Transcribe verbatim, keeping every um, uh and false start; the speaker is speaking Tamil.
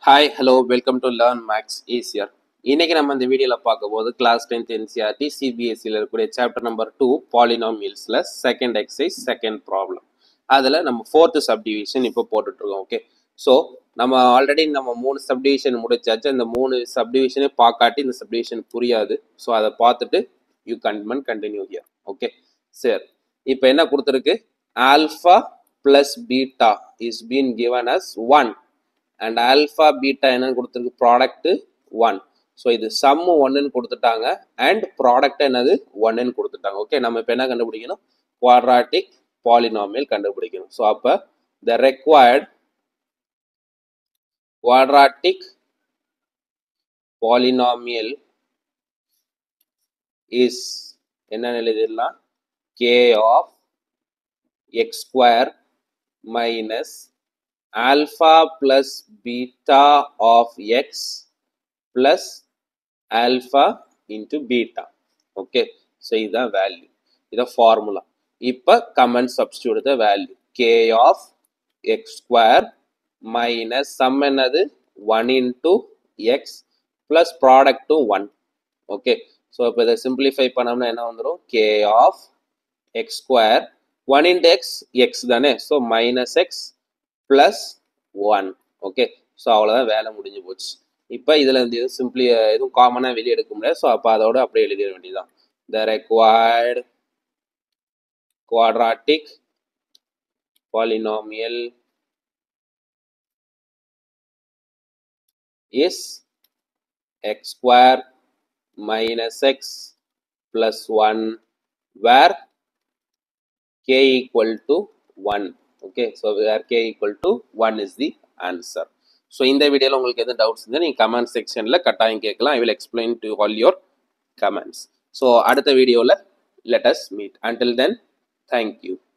Hi, hello, welcome to Learn Max Easier. இன்னைக்கு நம்ம இந்த வீடியோல பார்க்க போது class tenth N C E R T C B S E ல இருக்கக்கூடிய சாப்டர் நம்பர் two பாலினாமியல்ஸ்ல செகண்ட் எக்ஸசைஸ் செகண்ட் ப்ராப்ளம். அதுல நம்ம fourth சப்டிவிஷன் இப்போ போட்டுட்டு இருக்கோம். ஓகே. சோ நம்ம ஆல்ரெடி நம்ம மூணு சப்டிவிஷன் முடிச்சாச்சு. அந்த மூணு சப்டிவிஷனே பார்க்காட்டி இந்த சப்டிவிஷன் புரியாது. சோ அதை பார்த்துட்டு you can continue here. Okay. சரி. இப்போ என்ன கொடுத்திருக்கு? Alpha plus beta is being given as one. And alpha beta என்ன கொடுத்திருக்கு product one. So இது sum one ன்னு கொடுத்துட்டாங்க and product என்னது one ன்னு கொடுத்துட்டாங்க. ஓகே, நம்ம இப்போ என்ன கண்டுபிடிக்கணும்? quadratic polynomial கண்டுபிடிக்கணும். So அப்ப the required quadratic polynomial is என்ன எழுதிடலாம்? K of x square minus alpha plus beta of x plus alpha into beta. Okay, so this is the value, this is the formula. Now come and substitute the value. K of x square minus sum another one into x plus product to one. Okay, so if we simplify panamna enna vandrum? K of x square one into x x dane, so minus x plus one. Okay, so அவ்வளவுதான் வேலை முடிஞ்சு போச்சு. இப்போ இதுல இருந்து சிம்பிளி எதுவும் காமனா வெளியே எடுக்க முடியாது. ஸோ அப்போ அதோட அப்படியே எழுதிட வேண்டியதுதான். The required quadratic polynomial is x square minus x plus one where k equal to one. Okay, so where k equal to one is the answer. So in the video உங்களுக்கு எதுவும் doubts இருந்தா நீங்க comment sectionல கட்டாயம் கேட்கலாம். I will explain to all your comments. So அடுத்த வீடியோல let us meet. Until then, thank you.